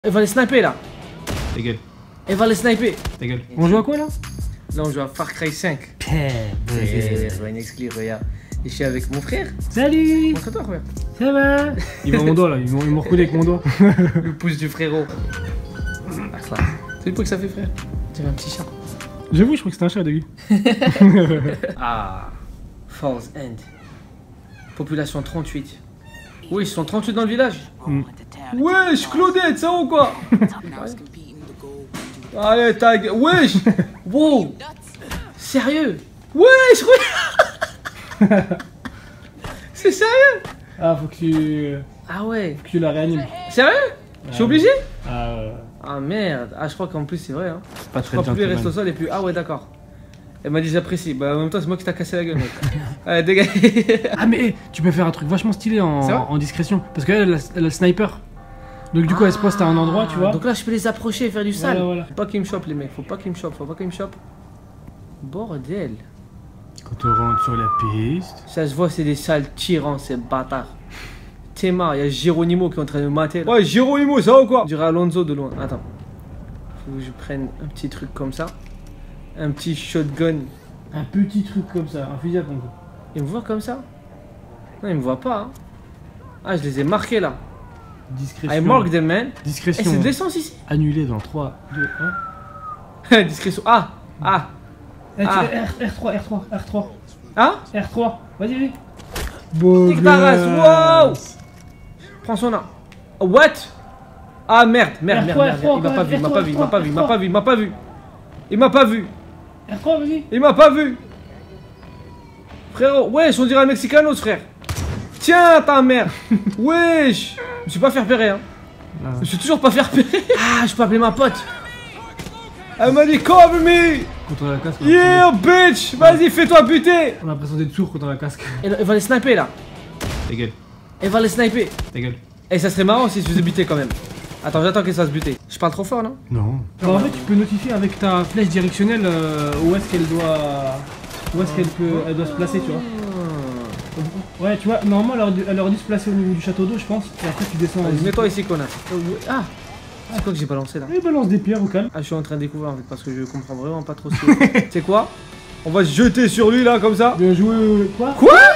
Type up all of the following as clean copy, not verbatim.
Elle va les sniper là. Ta gueule. Elle va les sniper. Ta gueule. On joue à quoi là? Là on joue à Far Cry 5. Une exclu, regarde. Et je suis avec mon frère. Salut. Montre-toi frère. Ça va? Il m'a mon doigt là, il m'a recollé avec mon doigt. Le pouce du frérot. Ah ça. C'est le bruit que ça fait frère. Tu un petit chat. J'avoue, je crois que c'était un chat au début. Ah. Falls End. Population 38. Oui, ils sont 38 dans le village. Wesh, Claudette, ça ou quoi? Allez, tag. Wesh. Wow. Sérieux? Wesh, regarde. C'est sérieux? Ah, faut que tu. Ah ouais. Que tu la réanimes. Sérieux? Je suis obligé? Ah ouais. Ah merde. Ah, je crois qu'en plus c'est vrai. Hein. Pas Je très crois plus les gentil. restes au sol et plus. Ah ouais, d'accord. Elle m'a dit j'apprécie. Bah en même temps, c'est moi qui t'a cassé la gueule, mec. Allez, dégage. Ah, mais hey, tu peux faire un truc vachement stylé en discrétion. Parce qu'elle, elle a le sniper. Donc, du coup, elle se poste à un endroit, tu vois. Donc là, je peux les approcher et faire du sale. Voilà. Faut pas qu'ils me chopent, les mecs. Faut pas qu'ils me chopent. Faut pas qu'ils me chopent. Bordel. Quand on rentre sur la piste. Ça se voit, c'est des sales tyrans, ces bâtards. Théma, il y a Geronimo qui est en train de me mater. Là. Ouais, Geronimo, ça va ou quoi? Je dirais Alonso de loin. Attends. Faut que je prenne un petit truc comme ça. Un petit shotgun. Un petit truc comme ça, un fusil à pompe. Il me voit comme ça? Non, il me voit pas. Hein. Ah, je les ai marqués là. Discrétion. I mark them, man. Eh, Discrétion. c'est de l'essence ici. Annulé dans 3, 2, 1. Discrétion. Ah! Ah! Eh, Ah. R3, R3. Hein? R3. Vas-y. Nique ta race, wow! Prends son arme. Oh, what? Ah merde, merde. Il m'a pas vu, il m'a pas vu, il m'a pas vu, il m'a pas vu, il m'a pas vu. Il m'a pas vu. R3, vas-y. Il m'a pas vu. Frérot, wesh, on dirait un Mexicanos, frère. Tiens, ta mère. Wesh. Je me suis pas fait repérer, hein. Je me suis toujours pas fait repérer. Ah, je peux appeler ma pote. Elle m'a dit, cover me. Contre la casque. Yeah, bitch. Vas-y, fais-toi buter. On a l'impression d'être sourd contre la casque. Elle va les sniper, là. Ta gueule. Elle va les sniper. Ta gueule. Et ça serait marrant si je faisais buter quand même. Attends, j'attends qu'elle se fasse buter. Je parle trop fort, non? Non. Alors, en fait, tu peux notifier avec ta flèche directionnelle où est-ce qu'elle doit. Où est-ce qu'elle doit se placer, tu vois. Ouais, tu vois, normalement, elle aurait dû se placer au niveau du château d'eau, je pense. Et après, tu descends. Vas-y, mets-toi ici, connasse. Ah! C'est quoi que j'ai balancé là? Et balance des pierres au calme. Ah, je suis en train de découvrir en fait parce que je comprends vraiment pas trop ce que c'est. Quoi? On va se jeter sur lui là, comme ça. Bien joué. Quoi?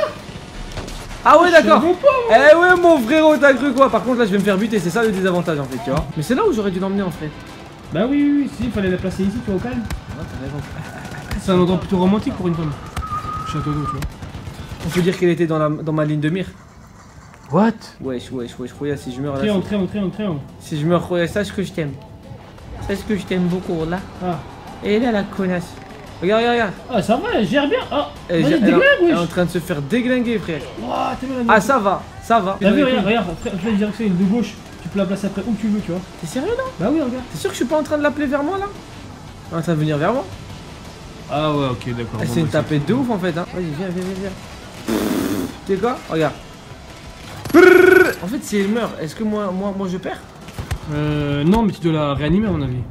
Ah ouais, d'accord. Je savais pas, Eh ouais, mon frérot, t'as cru quoi? Par contre, là, je vais me faire buter, c'est ça le désavantage en fait, tu vois. Mais c'est là où j'aurais dû l'emmener en fait. Bah oui, si, il fallait la placer ici, tu vois, au calme. Ah, t'as raison. C'est un endroit plutôt romantique pour une femme. Château d'eau, tu vois. On peut dire qu'elle était dans ma ligne de mire. What? Wesh, Roya, si je meurs là. Triangle. Si je meurs, Roya, sache que je t'aime. Sache que je t'aime beaucoup là. Ah. Et là, la connasse. Regarde. Ah, ça va, elle gère bien. Ah, Elle vas-y, est déglingue, wesh. en train de se faire déglinguer, frère. Ouah, t'es malade. Ah, ça va. T'as vu, regarde, flèche directionnelle de gauche. Tu peux la placer après où tu veux, tu vois. T'es sérieux là? Bah oui, regarde. T'es sûr que je suis pas en train de l'appeler vers moi là? Elle est en train de venir vers moi? Ah ouais, ok, d'accord. C'est une tapette de ouf en fait, hein. Vas-y, viens. Tu sais quoi? Regarde. En fait, si elle meurt, est-ce que moi je perds? Non, mais tu dois la réanimer à mon avis.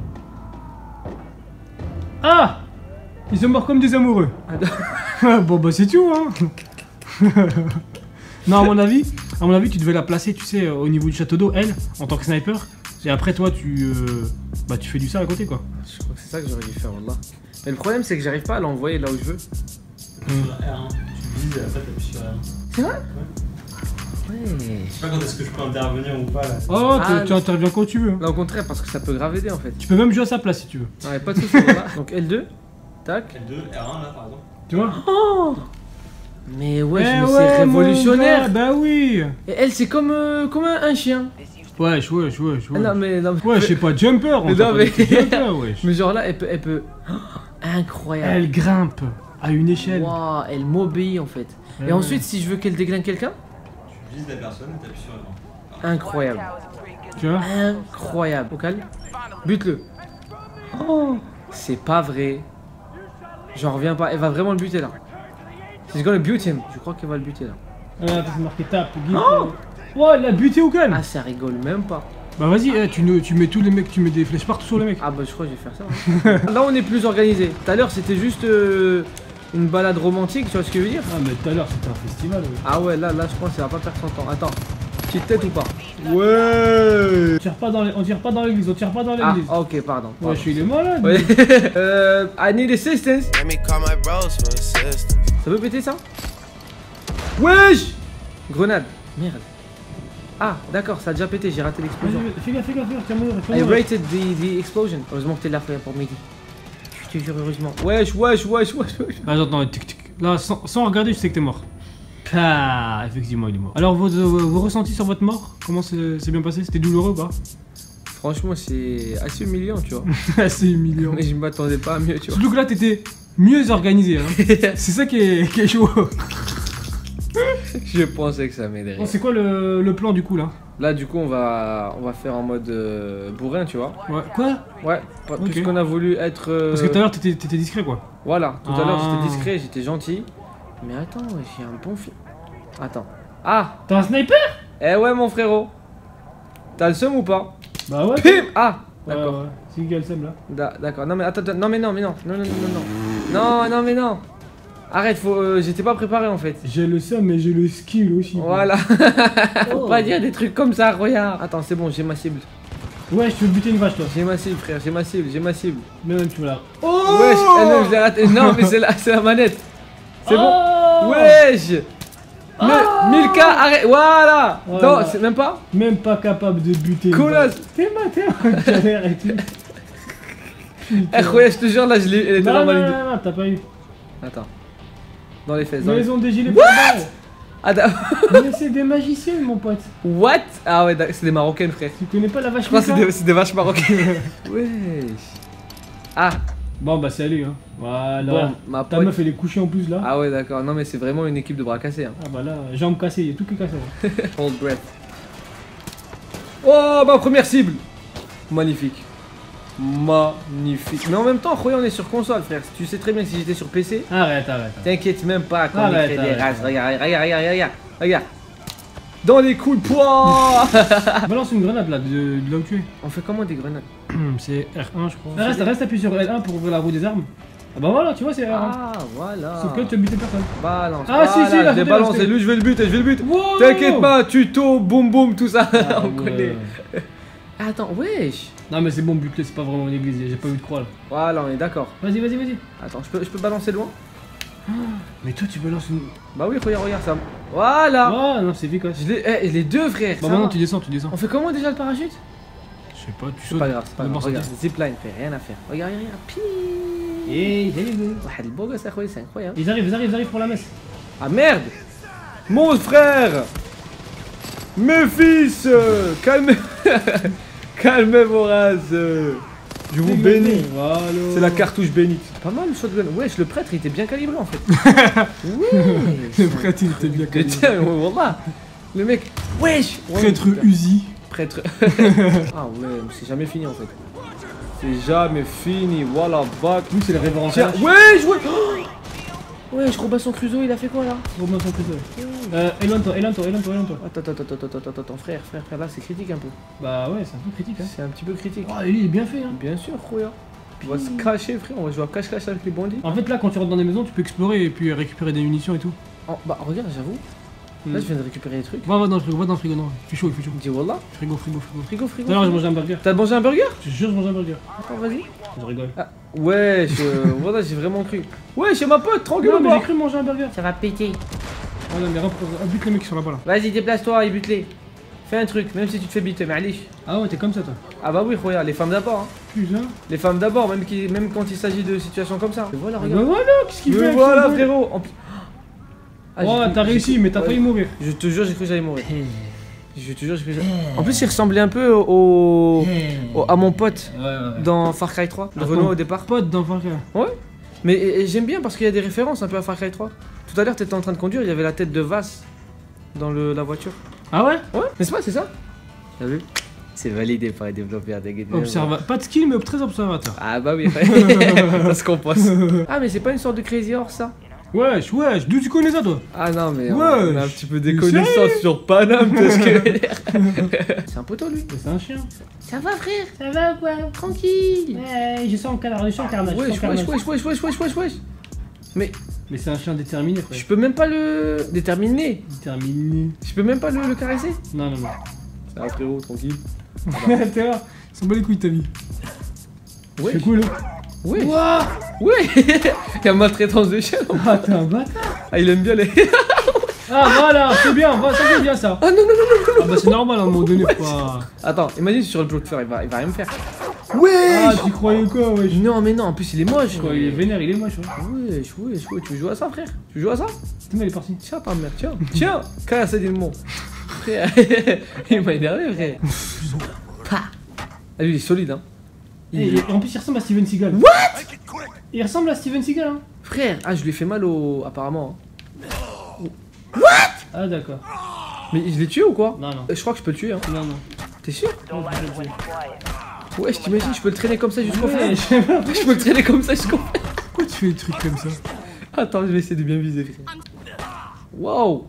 Ah! Ils sont morts comme des amoureux. Bon bah c'est tout, hein. Non, à mon avis, tu devais la placer, tu sais, au niveau du château d'eau, elle, en tant que sniper. Et après toi, tu fais du ça à côté, quoi. Je crois que c'est ça que j'aurais dû faire, wallah. Mais le problème, c'est que j'arrive pas à l'envoyer là où je veux. Sur R1, tu vises et après t'appuies sur R1. C'est vrai? Ouais. Je sais pas quand est-ce que je peux intervenir ou pas là. Oh, Ah, tu interviens quand tu veux. Là, au contraire, parce que ça peut grave aider en fait. Tu peux même jouer à sa place si tu veux. Ouais, pas de soucis, voilà. Donc L2, tac. L2, R1 là par exemple. Tu vois? Oh! Mais ouais, Eh c'est ouais, révolutionnaire! mon gars, bah oui! Et elle, c'est comme un chien. Wesh. Ah, non, mais. Ouais, je sais pas, jumper, on Mais t'a non, pas mais- dit que jumper, wesh. Mais genre là, elle peut. Oh, incroyable! Elle grimpe à une échelle. Waouh, elle m'obéit en fait. Et Ouais. ensuite, si je veux qu'elle déglingue quelqu'un, Tu vises la personne et t'appuies sur R1. incroyable. Tu vois? Incroyable. Au calme. Bute-le. Oh, c'est pas vrai. J'en reviens pas. Elle va vraiment le buter là. She's gonna butte him. Je crois qu'elle va le buter là. Ah, c'est marqué tape, guide. Oh, elle a buté au calme. Ah, ça rigole même pas. Bah vas-y, tu mets tous les mecs, tu mets des flèches partout sur les mecs. Ah, bah je crois que je vais faire ça. Hein. Là, on est plus organisé. Tout à l'heure, c'était juste une balade romantique. Tu vois ce que je veux dire? Ah, mais tout à l'heure c'était un festival. Ouais. Ah ouais, là, je pense que ça va pas perdre son temps. Attends. Petite tête ou pas? Ouais. On tire pas dans l'église, on tire pas dans Ah, l'église. ok, pardon. Ouais, je suis les malades. Ouais. I need assistance. Ça peut péter ça? Wesh! Grenade. Merde. Ah, d'accord, ça a déjà pété, j'ai raté l'explosion. Fais gaffe, tiens mourir. I rated the explosion. Heureusement que t'es là, frère, pour m'aider. Je te jure, heureusement. Wesh. Ah, j'entends tic tic. Là, sans regarder, je sais que t'es mort. Ah, effectivement, il est mort. Alors, vos ressentis sur votre mort, comment c'est bien passé? C'était douloureux ou pas? Franchement, c'est assez humiliant, tu vois. C'est humiliant. Mais je m'attendais pas à mieux, tu vois. Surtout que là, t'étais mieux organisé. Hein. C'est ça qui est chaud. Je pensais que ça m'aiderait. Bon, c'est quoi le plan du coup là? Là, du coup, on va faire en mode bourrin, tu vois. Ouais. Quoi? Ouais, puisqu'on a voulu être. Parce que tout à l'heure, t'étais discret quoi. Voilà, tout à l'heure, j'étais discret, j'étais gentil. Mais attends, j'ai un bon film. Attends. Ah! T'as un sniper? Eh ouais, mon frérot. T'as le seum ou pas? Bah ouais. Pim! Ah! D'accord. Ouais. C'est qui a le seum là? D'accord. Non, mais attends, non, mais non. Non. Arrête, j'étais pas préparé en fait. J'ai le seum, mais j'ai le skill aussi. Voilà. Faut pas dire des trucs comme ça, regarde. Attends, c'est bon, j'ai ma cible. Ouais, je peux buter une vache toi. J'ai ma cible, frère, j'ai ma cible. Mais même tu me l'as. Oh! Wesh, elle-même, je l'ai raté. Non, mais c'est la manette. C'est bon. Wesh! Milka, arrête, voilà. Non, c'est même pas. Même pas capable de buter. Colas. T'es en galère et tout. Eh, ouais, je te jure, là, elle était normale. Non, t'as pas eu. Attends. Dans les fesses. Mais ils ont des gilets pare-balles. Mais c'est des magiciens, mon pote. What? Ah ouais, c'est des Marocaines, frère. Tu connais pas la vache? Je crois que c'est des vaches marocaines. Wesh. Ah. Bon bah salut hein. Voilà. Bon, ma Ta pote. meuf elle est couchée en plus là. Ah ouais, d'accord. Non, mais c'est vraiment une équipe de bras cassés. Hein. Ah bah là, jambes cassées, il y a tout qui est cassé. Hein. Hold breath. Oh, ma première cible. Magnifique. Mais en même temps, Khoya, on est sur console, frère. Tu sais très bien que si j'étais sur PC. Arrête. T'inquiète même pas quand on Arrête, fait des arrête. rages. Regarde. Dans les coups de poing. Balance une grenade là, de là où tu es. On fait comment des grenades? C'est R1 je crois. Reste appuyé sur L1 pour ouvrir la roue des armes. Ah bah voilà, tu vois c'est R1. Ah, voilà. Sauf que là tu as buté personne. Balance. Ah, si, voilà, là, je l'ai faut balancé. délancer. Lui, je vais le but. Wow. T'inquiète pas, tuto, boum boum, tout ça. Ah, On ouais. connaît. Attends, wesh. Non mais c'est bon, buter c'est pas vraiment une église, j'ai pas eu de croix là. Voilà, on est d'accord. Vas-y. Attends, je peux balancer loin? Mais toi tu balances une. Bah oui, regarde ça. Voilà. Ah non, c'est efficace. Les deux, frère. Bah ça maintenant va. tu descends. On fait comment déjà le parachute? Je sais pas, tu C'est sautes. pas grave, c'est pas grave. D'abord, Regarde, sauter. zipline, frère, rien à faire. Regarde. Pi. Hey, there you go. Ouais, le beau gosse, c'est incroyable. Ils arrivent pour la messe. Ah merde! Mon frère! Mes fils! Calmez vos races! Je vous bénis! Voilà. C'est la cartouche bénite. Pas mal le shotgun. Wesh, le prêtre il était bien calibré en fait. Oui! Le prêtre il était bien calé. Tiens, wallah! Le mec. Wesh! Prêtre Uzi. Prêtre. Ah ouais, mais c'est jamais fini en fait. C'est jamais fini. Voilà, back. Nous c'est le révérend. Tiens, wesh! Wesh, Robinson Crusoe, il a fait quoi là? Robinson Crusoe. Éloigne-toi. Attends, frère, là c'est critique un peu. Bah ouais, c'est un peu critique hein. C'est un petit peu critique. Oh, lui il est bien fait hein. Bien sûr, Khoya. On va se cacher, frère, on va jouer à cache-cache avec les bandits. En fait là quand tu rentres dans des maisons tu peux explorer et puis récupérer des munitions et tout. Bah regarde, j'avoue. Là, je viens de récupérer des trucs. Va dans le frigo, non. Il fait chaud. Dis wallah. Frigo. Frigo. D'ailleurs j'ai mangé un burger. T'as mangé un burger? Je te jure, je mange un burger. Attends, vas-y. Je rigole. Ah, wesh, voilà, j'ai vraiment cru. Wesh, c'est ma pote, tranquille Non ou mais pas? j'ai cru manger un burger. Ça va péter. Oh non mais bute les mecs qui sont là-bas là. Vas-y, déplace-toi et bute-les. Fais un truc, même si tu te fais buter, ma'alish. Ah ouais, t'es comme ça toi. Ah bah oui, regarde, les femmes d'abord. Hein. Putain. Les femmes d'abord, même quand il s'agit de situations comme ça. Et voilà, Bah regarde. voilà, qu'est-ce qu'il fait Mais avec voilà, son bol? frérot. Ah, Oh, j'ai t'as cru- réussi, mais t'as ouais. failli mourir. Je te jure, j'ai cru que j'allais mourir. Je te jure, j'ai cru que j'allais. En plus, il ressemblait un peu à mon pote Ouais. dans Far Cry 3, de Ah, Renault ton au départ. Pote dans Far Cry. Mais j'aime bien parce qu'il y a des références un peu à Far Cry 3. Tout à l'heure, t'étais en train de conduire, il y avait la tête de Vass dans la voiture. Ah ouais? Ouais, n'est-ce pas, c'est ça? T'as vu? C'est validé par les développeurs des games. Pas de skill, mais très observateur. Ah bah oui, ça se compose. Ah, mais c'est pas une sorte de Crazy Horse ça? Wesh, d'où tu connais ça toi? Ah non, mais Ouais, on a un petit peu des mais connaissances sérieux sur Paname, parce que. C'est un poteau lui. Mais c'est un chien. Ça va, frère? Ça va quoi? Tranquille. Ouais, je sens en carnage, je sens en carnage. Wesh. Mais Mais c'est un chien déterminé, frère. Je peux même pas le déterminer. Déterminé. Je peux même pas le caresser. Non, non, non. Ça va frérot, tranquille. T'es là, ils sont bas les couilles, ta vie. Ouais. C'est cool, hein. Ouais. Wouah. Ouais. Il y a maltraitance de chien. Ah, t'es un bâtard. Ah, il aime bien les. Ah, voilà, c'est bien, ça c'est bien ça. Ah non, non, non, non. Ah, bah c'est normal à un moment donné, quoi. Attends, imagine sur le bloc de fer, il va rien me faire. Ah, Ouais. tu croyais quoi, wesh? Non, mais non, en plus il est moche. Quoi, il est vénère, il est moche, ouais. Wesh, tu veux jouer à ça, frère? Tu veux jouer à ça? C'est mal, il est parti. Tiens, ta mère, tiens. Tiens, casse des mots. Frère, il m'a énervé, frère. Ah, lui, il est solide, hein. Et en plus, il ressemble à Steven Seagal. What? Il ressemble à Steven Seagal, hein. Frère, ah, je lui ai fait mal au. Apparemment. Hein. Ah, d'accord. Mais je l'ai tué ou quoi? Non, non. Je crois que je peux le tuer, hein. Non, non. T'es sûr? Non, je vais le tuer. Ouais, je t'imagine, je peux le traîner comme ça jusqu'au Ouais, fond. Je peux le traîner comme ça jusqu'au fond. Pourquoi tu fais des trucs comme ça? Attends, je vais essayer de bien viser, frère. Waouh!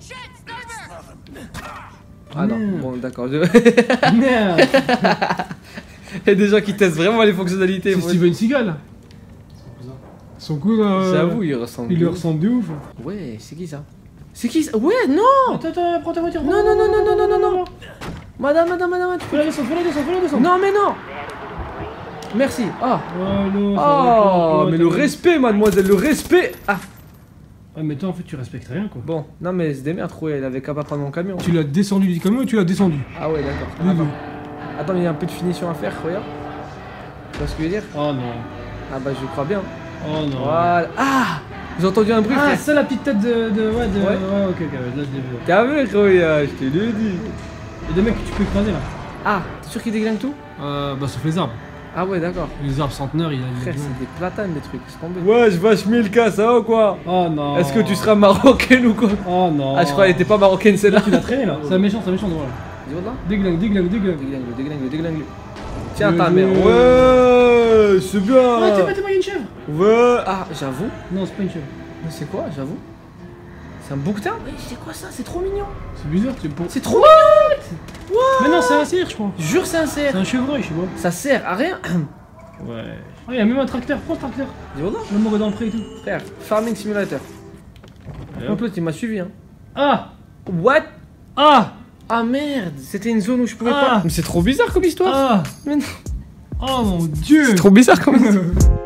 Ah non, bon, d'accord. Merde. Il y a des gens qui testent vraiment les fonctionnalités. C'est moi. Steven Seagal. Son cousin. J'avoue, il ressemble. Il lui ressemble de ouf. Ouais, c'est qui ça? C'est qui ça? Ouais, non! Attends, attends, prends ta voiture. Non, non, non, non, non, non, non, non. Madame, tu Fais la descendre, fais la descendre, fais la descendre. Non, mais non! Merci. Ah! Oh non, Oh, mais le respect, mademoiselle, le respect! Ah! Ah, mais toi en fait tu respectes rien quoi. Bon, non, mais c'est des merdes, ouais, il avait qu'à pas prendre mon camion. Tu l'as descendu du camion ou tu l'as descendu? Ah, ouais, d'accord. Oui, Attends. oui. Attends, il y a un peu de finition à faire, regarde. Tu vois ce que je veux dire? Oh non. Ah, bah, je crois bien. Oh non. Voilà. Ah! J'ai entendu un bruit, Ah, frère. ça la petite tête de. Ouais, Ouais. ok, là je l'ai vu. T'as vu, Roya? Je te l'ai dit. Il y a des mecs que tu peux écraser là. Ah, t'es sûr qu'il déglingue tout? Bah sauf les arbres. Ah, ouais, d'accord. Les arbres centenaires, il y a. Frère, c'est des platanes, des trucs, c'est tombé. Ouais, je vache 1000K, ça va ou quoi? Oh non. Est-ce que tu seras marocaine ou quoi? Oh non. Ah, je crois qu'elle était pas marocaine celle-là. Là tu l'as traîné là. C'est un méchant, voilà. Dis-moi là. Déglingue. Déglingue-le. Tiens, ta Bien mère. joué. Ouais, c'est bien. Ah, t'es pas, il y a une chèvre. Ouais. Ah, j'avoue. Non, c'est pas une chèvre. Mais c'est quoi, j'avoue? C'est un bouquetin? Ouais, c'est quoi ça? C'est trop mignon. C'est bizarre, tu pour. C'est trop mignon. Mais non, c'est un cerf, je crois. Jure, c'est un cerf. C'est un chevreuil, je sais pas. Ça sert à rien. Ouais. Ah, il y a même un tracteur, prends ce tracteur. Dis-moi là. Le mort est dans le pré et tout. Frère, Farming Simulator. Par contre, l'autre, il m'a suivi, hein. Ah. What? Ah. Ah merde, c'était une zone où je pouvais Ah. pas. Mais c'est trop bizarre comme histoire. Ah. Mais non. Oh mon dieu. C'est trop bizarre comme histoire.